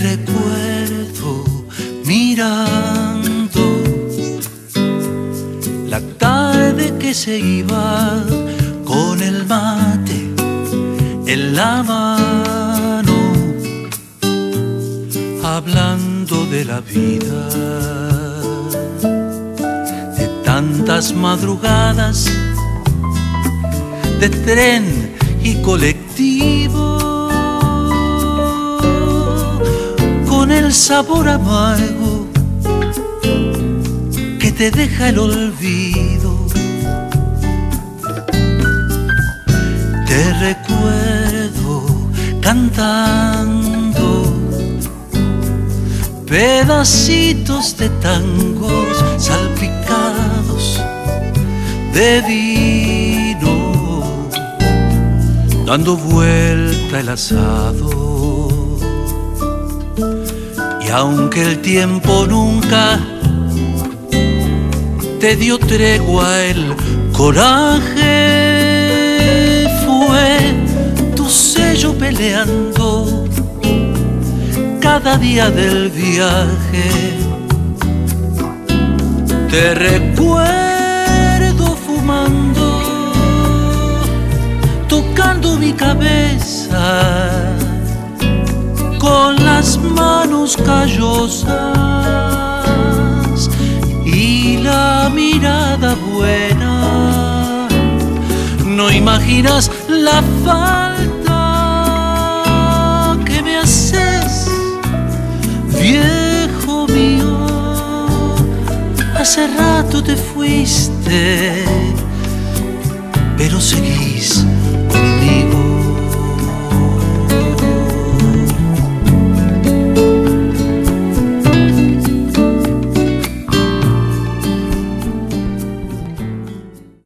recuerdo mirando la tarde que se iba con el mate en la mano, hablando de la vida, de tantas madrugadas, de tren y colectivo, con el sabor amargo que te deja el olvido. Te recuerdo cantando pedacitos de tangos salpicados de vino, dando vuelta el asado. Y aunque el tiempo nunca te dio tregua, el coraje fue tu sello peleando cada día del viaje. Te recuerdo fumando, tocando mi cabeza con las manos callosas y la mirada buena. No imaginas la falta que me haces, viejo mío. Hace rato te fuiste, pero seguís conmigo.